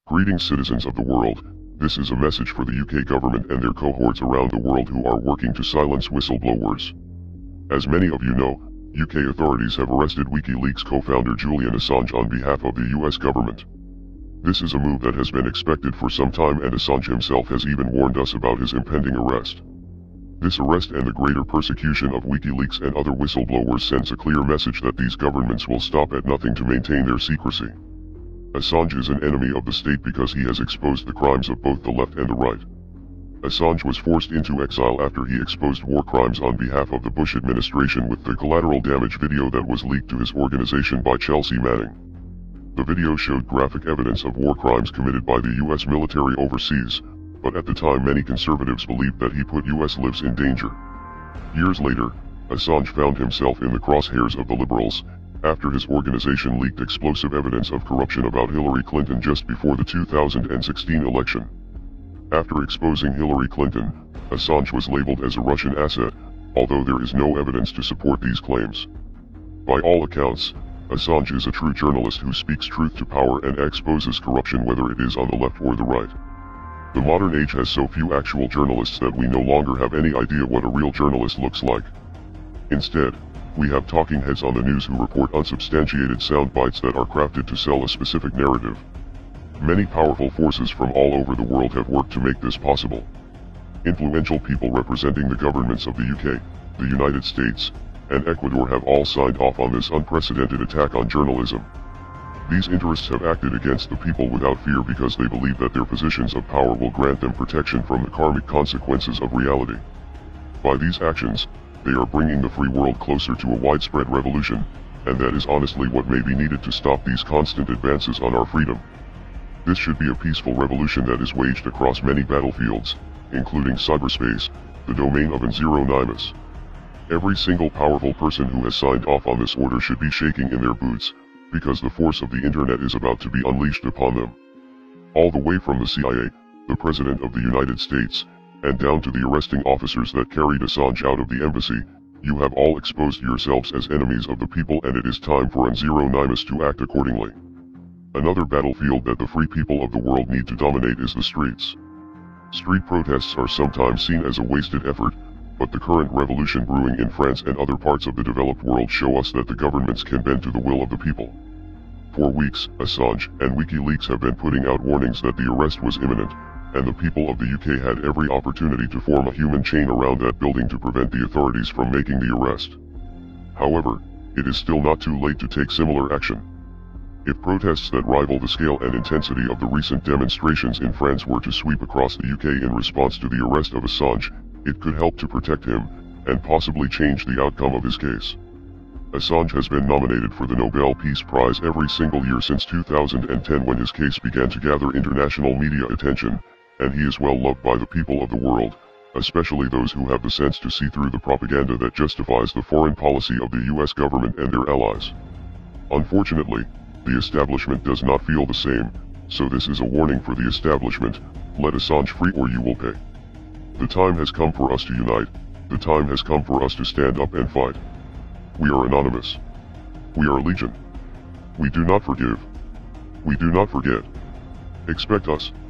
Greetings, citizens of the world. This is a message for the UK government and their cohorts around the world who are working to silence whistleblowers. As many of you know, UK authorities have arrested Wikileaks co-founder Julian Assange on behalf of the US government. This is a move that has been expected for some time, and Assange himself has even warned us about his impending arrest. This arrest and the greater persecution of Wikileaks and other whistleblowers sends a clear message that these governments will stop at nothing to maintain their secrecy. Assange is an enemy of the state because he has exposed the crimes of both the left and the right. Assange was forced into exile after he exposed war crimes on behalf of the Bush administration with the collateral damage video that was leaked to his organization by Chelsea Manning. The video showed graphic evidence of war crimes committed by the US military overseas, but at the time many conservatives believed that he put US lives in danger. Years later, Assange found himself in the crosshairs of the liberals, after his organization leaked explosive evidence of corruption about Hillary Clinton just before the 2016 election. After exposing Hillary Clinton, Assange was labeled as a Russian asset, although there is no evidence to support these claims. By all accounts, Assange is a true journalist who speaks truth to power and exposes corruption, whether it is on the left or the right. The modern age has so few actual journalists that we no longer have any idea what a real journalist looks like. Instead, we have talking heads on the news who report unsubstantiated sound bites that are crafted to sell a specific narrative. Many powerful forces from all over the world have worked to make this possible. Influential people representing the governments of the UK, the United States, and Ecuador have all signed off on this unprecedented attack on journalism. These interests have acted against the people without fear because they believe that their positions of power will grant them protection from the karmic consequences of reality. By these actions, they are bringing the free world closer to a widespread revolution, and that is honestly what may be needed to stop these constant advances on our freedom. This should be a peaceful revolution that is waged across many battlefields, including cyberspace, the domain of anonymous. Every single powerful person who has signed off on this order should be shaking in their boots, because the force of the internet is about to be unleashed upon them. All the way from the CIA, the President of the United States, and down to the arresting officers that carried Assange out of the embassy, you have all exposed yourselves as enemies of the people, and it is time for anonymous to act accordingly. Another battlefield that the free people of the world need to dominate is the streets. Street protests are sometimes seen as a wasted effort, but the current revolution brewing in France and other parts of the developed world show us that the governments can bend to the will of the people. For weeks, Assange and Wikileaks have been putting out warnings that the arrest was imminent, and the people of the UK had every opportunity to form a human chain around that building to prevent the authorities from making the arrest. However, it is still not too late to take similar action. If protests that rival the scale and intensity of the recent demonstrations in France were to sweep across the UK in response to the arrest of Assange, it could help to protect him, and possibly change the outcome of his case. Assange has been nominated for the Nobel Peace Prize every single year since 2010, when his case began to gather international media attention, and he is well loved by the people of the world, especially those who have the sense to see through the propaganda that justifies the foreign policy of the US government and their allies. Unfortunately, the establishment does not feel the same, so this is a warning for the establishment: let Assange free or you will pay. The time has come for us to unite. The time has come for us to stand up and fight. We are anonymous. We are legion. We do not forgive. We do not forget. Expect us.